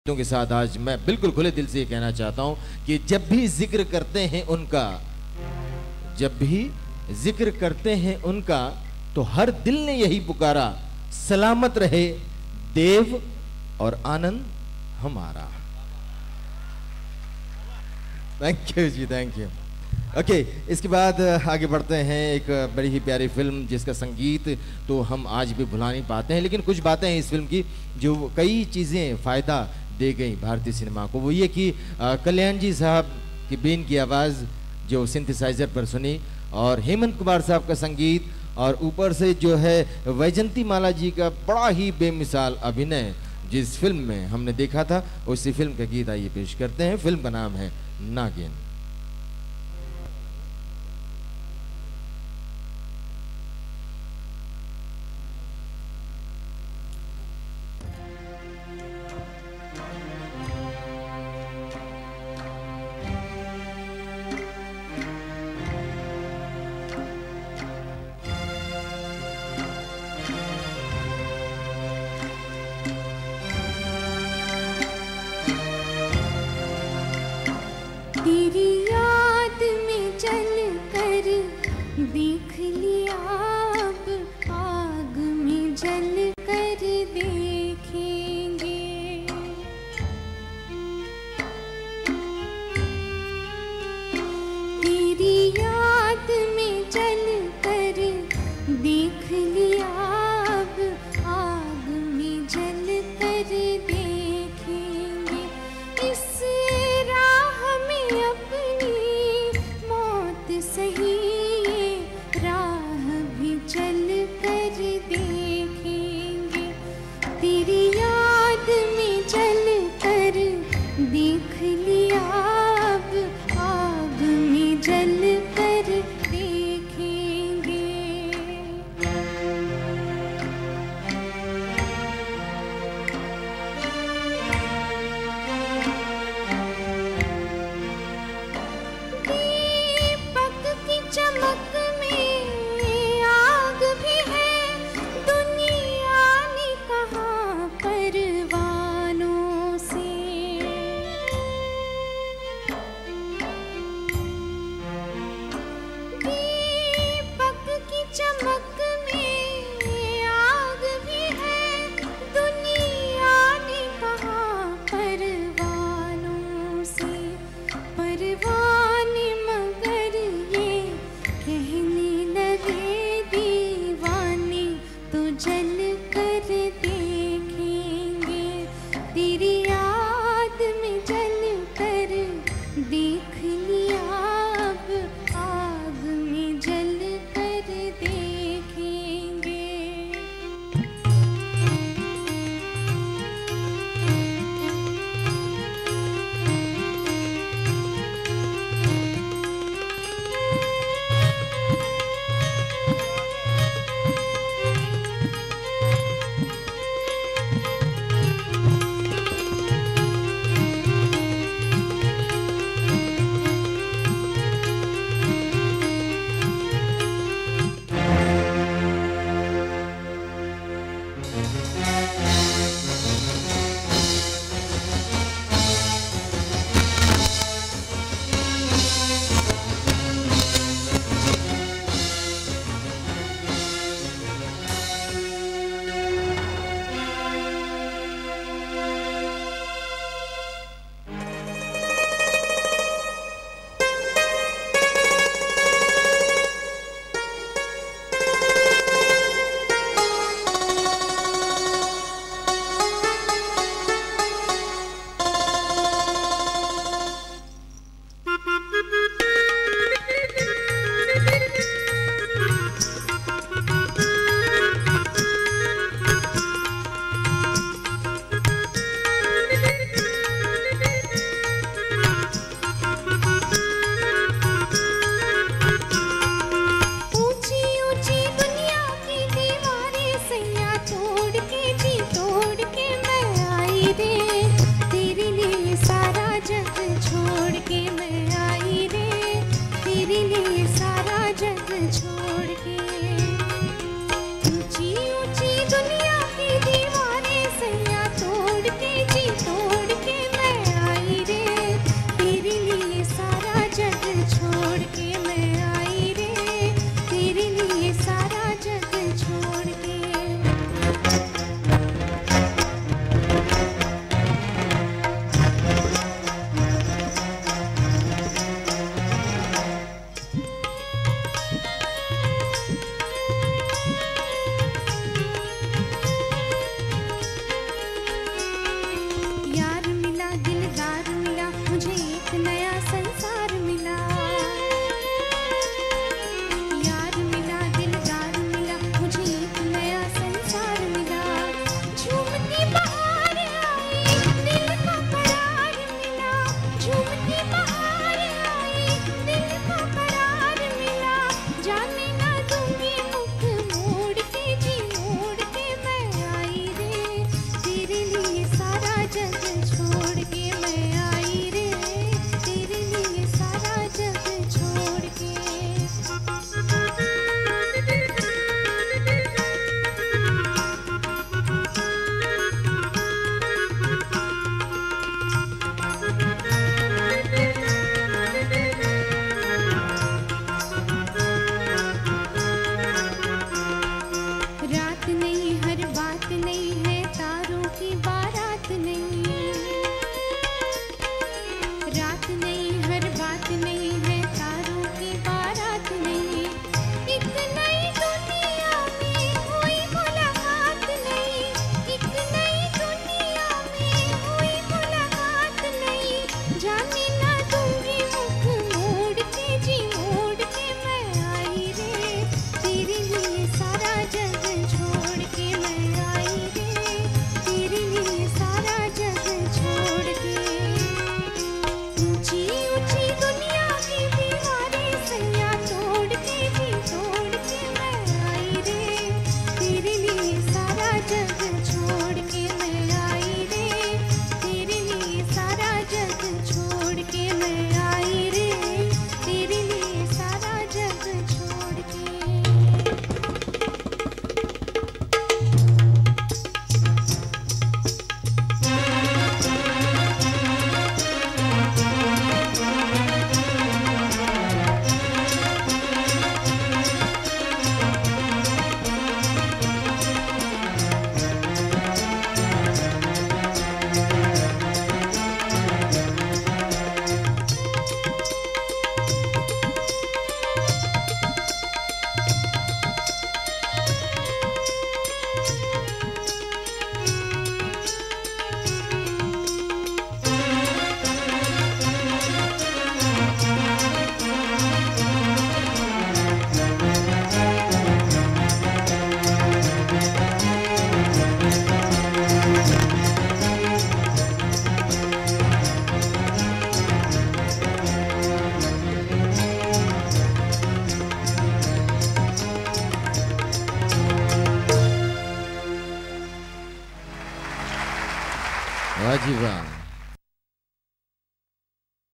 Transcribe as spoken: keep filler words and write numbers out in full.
के साथ आज मैं बिल्कुल खुले दिल से ये कहना चाहता हूं कि जब भी जिक्र करते हैं उनका जब भी जिक्र करते हैं उनका तो हर दिल ने यही पुकारा, सलामत रहे देव और आनंद हमारा। थैंक यू जी, थैंक यू। ओके, इसके बाद आगे बढ़ते हैं। एक बड़ी ही प्यारी फिल्म जिसका संगीत तो हम आज भी भुला नहीं पाते हैं, लेकिन कुछ बातें हैं इस फिल्म की जो कई चीज़ें फ़ायदा दे गई भारतीय सिनेमा को। वो ये कि कल्याण जी साहब की बीन की आवाज़ जो सिंथेसाइजर पर सुनी, और हेमंत कुमार साहब का संगीत, और ऊपर से जो है वैजंती माला जी का बड़ा ही बेमिसाल अभिनय जिस फिल्म में हमने देखा था, उसी फिल्म का गीत आइए पेश करते हैं। फिल्म का नाम है नागिन। तेरी यार मिला दिलदार मिला, मुझे एक नया संसार मिला। यार मिला दिलदार मिला, मुझे एक नया संसार मिला। झूमती बहार आई, दिल को करार मिला। झूमती बहार आई, दिल को करार मिला। जाने ना दूंगी मुख मोड़ के, जी मोड़ के मैं आई रे। तेरे लिए सारा जग छोड़ के मैं आई रे। तेरे लिए सारा जग छोड़ के। रात नहीं हर बात नहीं है, तारों की बारात नहीं। रात नहीं हर बात नहीं है, तारों की बारात नहीं। एक नई दुनिया में हुई मुलाकात नहीं। एक नई दुनिया में हुई मुलाकात नहीं। जाने ना दूंगी मुख मोड़ के, जी मोड़ के मैं आई रे। तेरे लिए सारा जग छोड़ के मैं आई रे। तेरे लिए सारा जग छोड़ के। ऊंची ऊंची दुनिया की दीवारें सैया तोड़ के, जी तोड़ के मैं आई रे। तेरे लिए सारा जग छोड़ के मैं आई रे। तेरे लिए सारा जग छोड़ के मैं आई रे। तेरे लिए सारा जग छोड़ के। वाह जी वाह।